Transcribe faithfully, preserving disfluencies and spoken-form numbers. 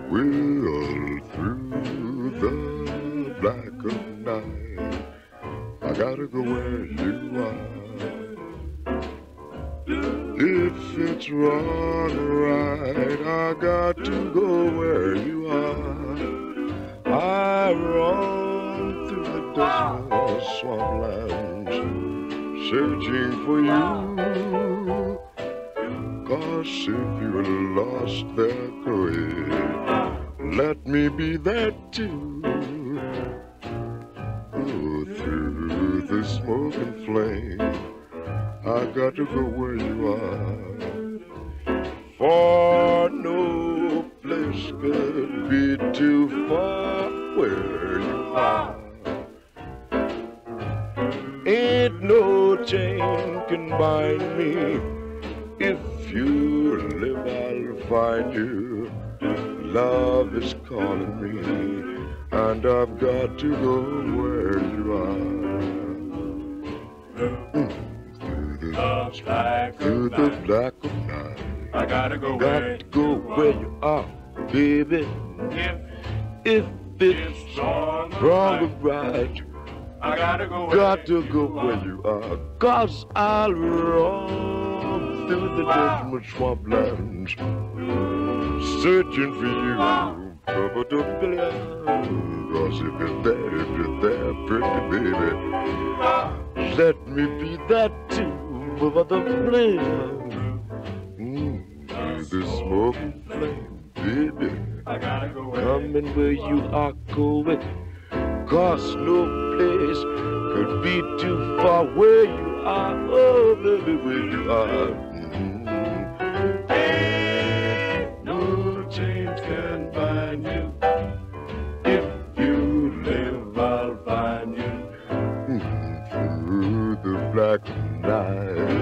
Well, through the black of night, I gotta go where you are. If it's wrong or right, I got to go where you are. I roam through the dismal swamplands, searching for you. 'Cause if you're lost there, Chloe, let me be that too. Oh, through the smoke and flame, I got to go where you are. For no place could be too far where you are. Ain't no chain can bind me. If you live, I'll find you. Love is calling me, and I've got to go where you are. Mm. Through the, the black through the black of night, I gotta go got where to go where you are, baby. If If it's it's wrong or wrong or right, right, I gotta go where got to go where you are. 'Cause I'll roam through the dismal swamplands, searching for you. 'Cause if you're there, if you're there, pretty baby, let me be that too. For the flame, mm, through the smoke and flame, baby, I gotta go where coming where you are going. 'Cause no place could be too far where you are. Oh, baby, where you are. Mm-hmm. ain't no chains can bind you. If you live, I'll find you. Mm, through the black night,